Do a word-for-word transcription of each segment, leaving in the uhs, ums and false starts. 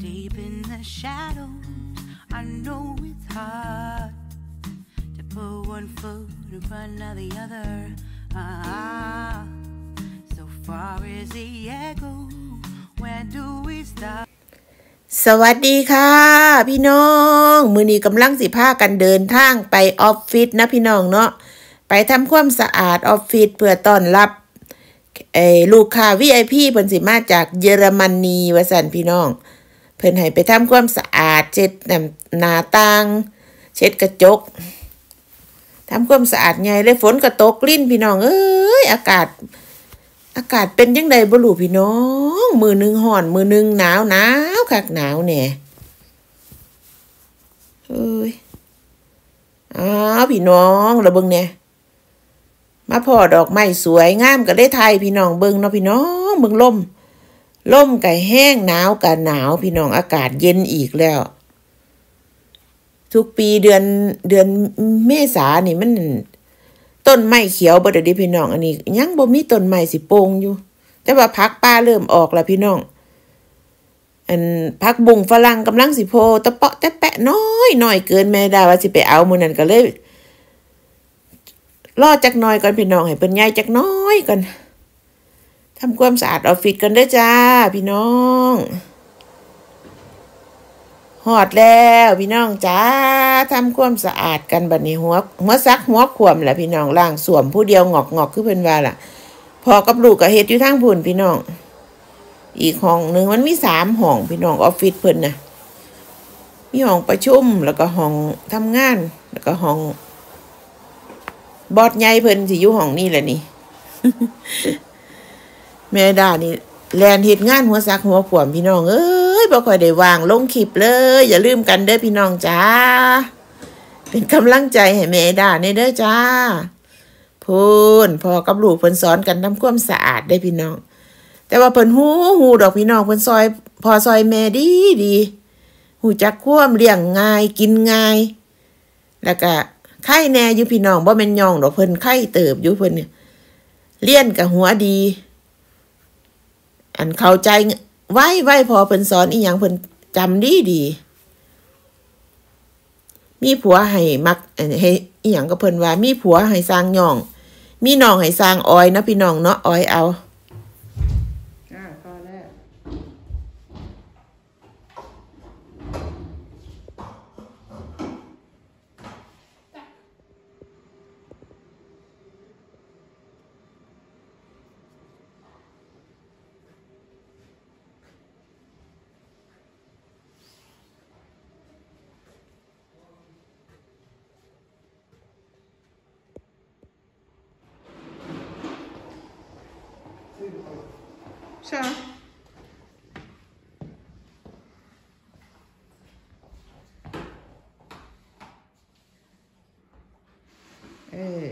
deep in the shadows. I know it's hard to put one foot in front of the other. Ah, so far as the echo, where do we start? สวัสดีค่ะพี่น้องมื้อนี้กำลังสิพากันเดินทางไปออฟฟิศนะพี่น้องเนาะไปทำความสะอาดออฟฟิศเพื่อต้อนรับเอ่อลูกค้า วี ไอ พี เพิ่นสิมาจากเยอรมนีว่าซั่นพี่น้องเพิ่นให้ไปทำความสะอาดเช็ดหน้าต่างเช็ดกระจกทำความสะอาดใหญ่เลยฝนก็ตกลิ้นพี่น้องเอ้ยอากาศอากาศเป็นจังไดบ่รู้พี่น้องมื้อนึงร้อนมื้อนึงหนาวหนาวคักหนาวแหน่เอ้ยอ้าวพี่น้องละเบิ่งแหน่มาพอดอกไม้สวยงามก็ได้ถ่ายพี่น้องเบิ่งเนาะพี่น้องเบิ่งลมลมก็แห้งหนาวก็หนาวพี่น้องอากาศเย็นอีกแล้วทุกปีเดือนเดือนเมษานี่มันต้นไม้เขียวบ่ได้ดิพี่น้องอันนี้ยังบ่มีต้นไม้สิโป่งอยู่แต่ว่าผักป่าเริ่มออกแล้วพี่น้องอันผักบุ้งฝรั่งกำลังสิโผล่ตะเปาะตะแปะน้อยน้อยเกินแม่ดาว่าสิไปเอามื้อนั้นก็เลยรอจักหน่อยก่อนพี่น้องให้เพิ่นใหญ่จักน้อยก่อนทำความสะอาดออฟฟิศกันเด้อจ้าพี่น้องฮอดแล้วพี่น้องจ้าทำความสะอาดกันบัดนี้หัวหัวซักหัวขวมแหละพี่น้องล้างส้วมผู้เดียวงอกๆคือเพิ่นว่าล่ะพอกับลูกก็เฮ็ดอยู่ทางพุ่นพี่น้องอีกห้องนึงมันมีสามห้องพี่น้องออฟฟิศเพิ่นน่ะมีห้องประชุมแล้วก็ห้องทำงานแล้วก็ห้องบอสใหญ่เพิ่นสิอยู่ห้องนี้แหละนี่ แม่ดานี่แลนเฮ็ดงานหัวซักหัวขวมพี่น้องเอ้ยบ่ค่อยได้วางลงคลิปเลยอย่าลืมกันเด้อพี่น้องจ้าเป็นกำลังใจให้แม่ดาในเด้อจ้าพูนพ่อกับลูกเพิ่นสอนกันทำความสะอาดได้พี่น้องแต่ว่าเพิ่นฮู้ฮู้ดอกพี่น้องเพิ่นซอยพ่อซอยแม่ดีดีฮู้จักความเลี้ยงง่ายกินง่ายแล้วก็ไข่แน่อยู่พี่น้องบ่แม่นย่องดอกเพิ่นไข่เติบอยู่เพิ่นเนี่ยเรียนก็หัวดีอันเข้าใจไว้ไว้พอเพิ่นสอนอีหยังเพิ่นจำดีดีมีผัวให้มักให้อีหยังก็เพิ่นว่ามีผัวให้สร้างย่องมีน้องให้สร้างอ้อยนะพี่น้องเนาะอ้อยเอาอ่าพอแล้วใช่เออ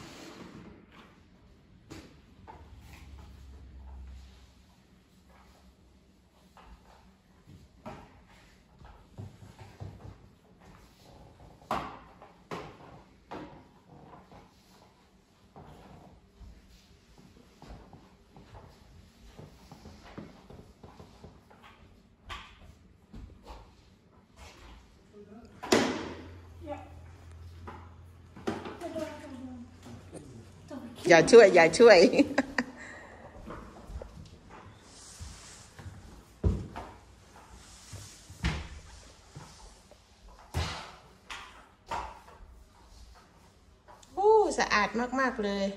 อย่าช่วยอย่าช่วยโอ้สะอาดมากๆเลย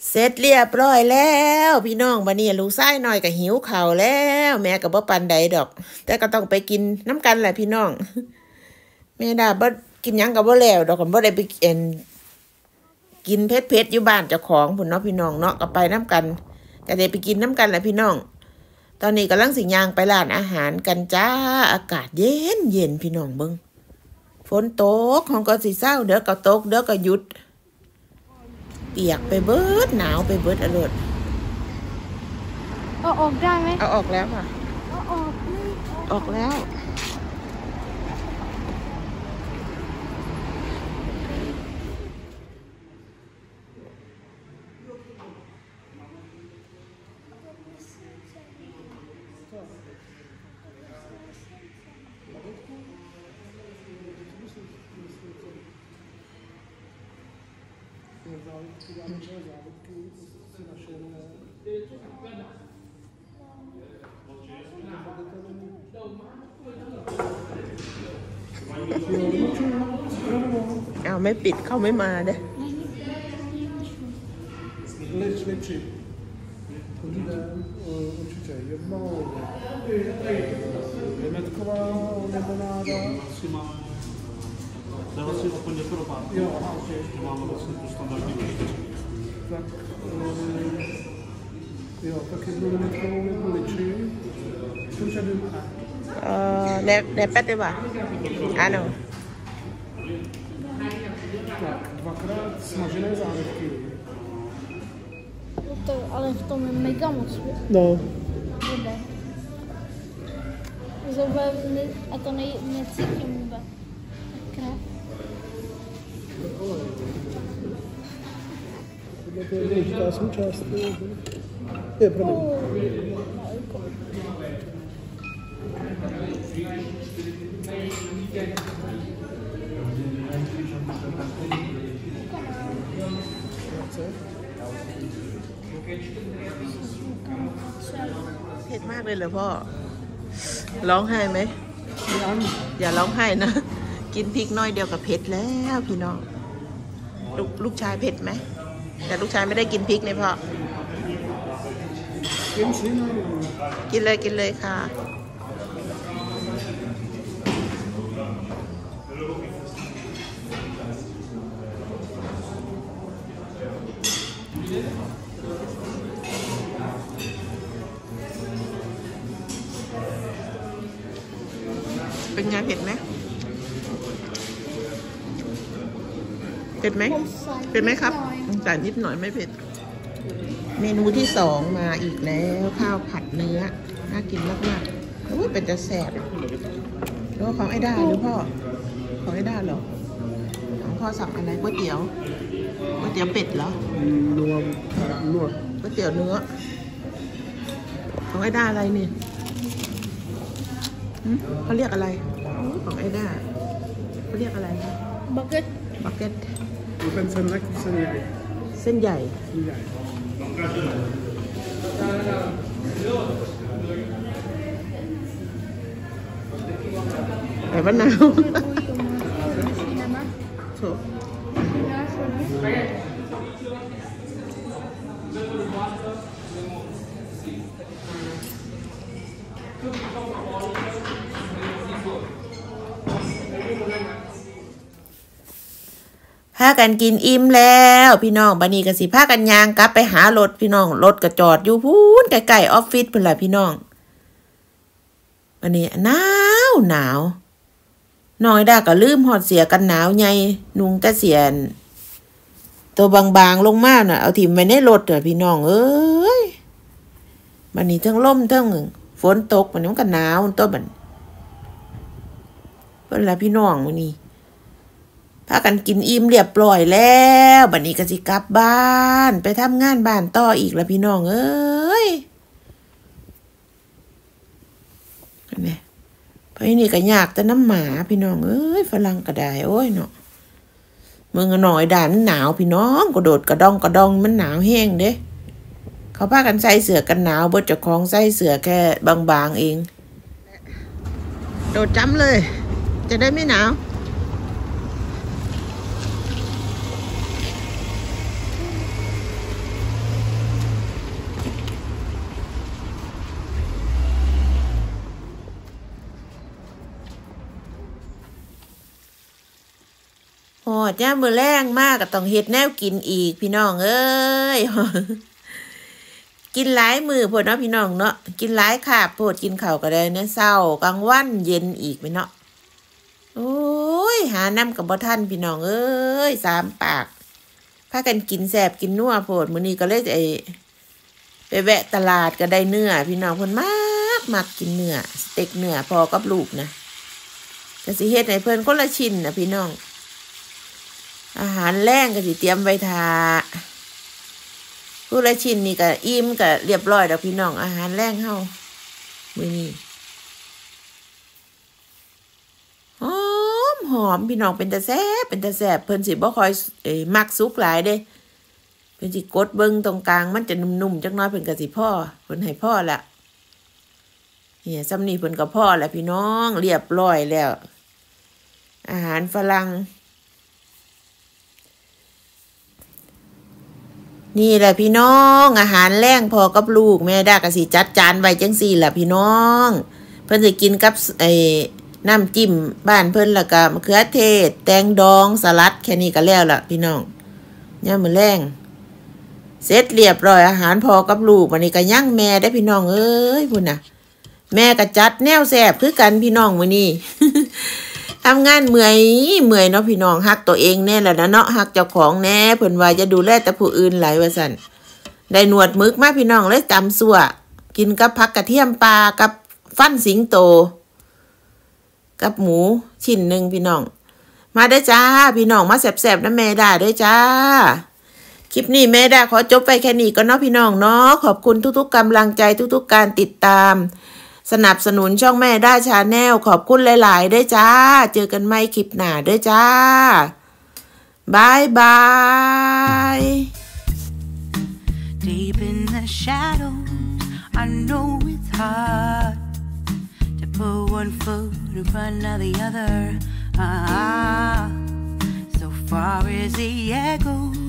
เสร็จเรียบร้อยแล้วพี่น้องบัดนี้ลูกชายน้อยก็หิวข้าวแล้วแม่ก็บ่ปานใดดอกแต่ก็ต้องไปกินน้ำกันแหละพี่น้องแม่ดาบ่กินหยังก็บ่แล้วดอกก็บ่ได้ไปเอ็นกินเผ็ดๆอยู่บ้านเจ้าของพุ่นเนาะพี่น้องเนาะก็ไปน้ำกันก็ได้ไปกินน้ำกันแหละพี่น้องตอนนี้กำลังสิย่างไปร้านอาหารกันจ้าอากาศเย็นเย็นพี่น้องเบิ่งฝนตกของก็สิเศร้าเดี๋ยวก็ตกเดี๋ยวก็หยุดเปียกไปเบิดหนาวไปเบิดอรดเอาออกได้ไหมเอาออกแล้วค่ะเอาออกไม่ออกแล้วเอาไม่ปิดเข้าไม่มาเด้ Lepší. Dobrý den, určitě jedno limetková limonáda. Si máme, jde vlastně o plně pro pár. Jo, aha, ok. Máme vlastně tu standardní počtu. Tak, jo, tak jednu limetkovou, jednu liči. Cože vymá? Ne, nepete ba? Ano. Tak, dvakrát smažené zálivky. To, ale v tom je mega moc. No. Bude. Zoube, a to nej, necítím vůbec. Krev. To je důležitá součást. Je, promiň. เผ็ดมากเลยเหรอพ่อร้องไห้ไหมอย่าร้องไห้นะกินพริกน้อยเดียวกับเผ็ดแล้วพี่น้องลูกลูกชายเผ็ดไหมแต่ลูกชายไม่ได้กินพริกเนี่ยพ่อกินเลยกินเลยค่ะเป็นไงเผ็ดไหมเผ็ดไหมเผ็ดไหมครับใส่นิดหน่อยไม่เผ็ดเมนูที่สองมาอีกแล้วข้าวผัดเนื้อน่ากินมากๆโอ้ยเป็นจะแสบแล้วของไอ้ด้าหรือพ่อของไอ้ด้าเหรอของพ่อสั่งอะไรก๋วยเตี๋ยวก๋วยเตี๋ยวเป็ดเหรอรวมนวดก๋วยเตี๋ยวเนื้อของไอ้ด้าอะไรนี่เขาเรียกอะไรของไอ้ด้าเขาเรียกอะไรบักเก็ตบักเก็ตเป็นเส้นเล็กเส้นใหญ่เส้นใหญ่เส้นใหญ่แต่ว่าหนาวโถพากันกินอิ่มแล้วพี่น้องบัดนี้ก็สิพากันย่างกลับไปหารถพี่น้องรถก็จอดอยู่พูนใกล้ๆออฟฟิศพุ่นล่ะพี่น้องบัดนี้หนาวหนาวน้อยดาก็ลืมหอดเสียกันหนาวใหญ่นุงแต่เสียนตัวบางๆลงมาน่ะเอาถิ่มไว้ในรถอ่ะพี่น้องเอ้ยบัดนี้ทั้งลมทั้งฝนตกบัดนี้มันก็หนาวตัวบัดเพิ่นล่ะพี่น้องมื้อนี้พากันกินอิ่มเรียบร้อยแล้วบัดนี้ก็สิกลับบ้านไปทำงานบ้านต่ออีกแล้วพี่น้องเอ้ยนี่ไปนี่ก็ยากแต่น้ำหมาพี่น้องเอ้ยฝรั่งก็ได้โอ้ยเนาะเมืองหน่อยด่านหนาวพี่น้องกระโดดกระดองกระดองมันหนาวแห้งเด้เขาพากันใส่เสื้อกันหนาวเบิดเจ้าของใส่เสื้อแค่บางๆเองโดดจ้ำเลยจะได้ไม่หนาวหอดย่ามือแรงมากก็ต้องเฮ็ดแนวกินอีกพี่น้องเอ้ย กินหลายมือพดเนาะพี่น้องเนาะกินหลายคาบโพดกินข้าวก็ได้เนื้อเช้ากลางวันเย็นอีกไปเนาะโอ้ยหาน้ำกับบ่ทันพี่น้องเอ้ยสามปากพากันกินแซ่บกินนัวโพดมื้อนี้ก็เลยไอ้ไปแวะตลาดก็ได้เนื้อพี่น้องเพิ่นมากมักกินเนื้อสเต็กเนื้อพอกับลูกนะก็สิเฮ็ดให้เพิ่นคนละชิ้นนะพี่น้องอาหารแรงก็สิเตรียมไว้ทาผู้ละชิ้นนี่ก็อิ่มก็เรียบร้อยแล้วพี่น้องอาหารแรงเฮามื้อนี้หอมหอมพี่น้องเป็นตาแซ่บเป็นตาแซ่บเพิ่นสิบ่ค่อยเอ้ยมักสุกหลายเด้เพิ่นสิกดเบิ่งตรงกลางมันจะนุ่มๆจักหน่อยเพิ่นก็สิพ่อเพิ่นให้พ่อละเนี่ยซ้ำนี้เพิ่นก็พ่อแล้วพี่น้องเรียบร้อยแล้วอาหารฝรั่งนี่แหละพี่น้องอาหารแรงพอกับลูกแม่ดาก็สิจัดจานไว้จังซี่ล่ะพี่น้องเพิ่นสิกินกับไอ้น้ำจิ้มบ้านเพิ่นแล้วก็มะเขือเทศแตงดองสลัดแค่นี้ก็แล้วล่ะพี่น้องยามมื้อแลงเสร็จเรียบร้อยอาหารพอกับลูกวันนี้ก็ยังแม่ได้พี่น้องเอ้ยพุ่นน่ะแม่ก็จัดแนวแซ่บคือกันพี่น้องมื้อนี้ ทำงานเมื่อยเมื่อยเนาะพี่น้องฮักตัวเองแน่แหละนะเนาะฮักเจ้าของแน่เพิ่นว่าจะดูแลแต่ผู้อื่นหลายว่าซั่นได้หนวดมึกมาพี่น้องเลยตำซั่วกินกับผักกระเทียมปลากับฟันสิงโตกับหมูชิ้นหนึ่งพี่น้องมาได้จ้าพี่น้องมาแซ่บๆนะแม่ดาด้วยจ้าคลิปนี้แม่ดาขอจบไปแค่นี้ก็เนาะพี่น้องเนาะขอบคุณทุกๆกำลังใจทุกๆการติดตามสนับสนุนช่องแม่ด้าชาแนลขอบคุณหลายๆด้วยจ้าเจอกันใหม่คลิปหน้าด้วยจ้าบายบาย Deep in the shadows, I know it's hard to put one foot in front of the other. Ah, so far as the echo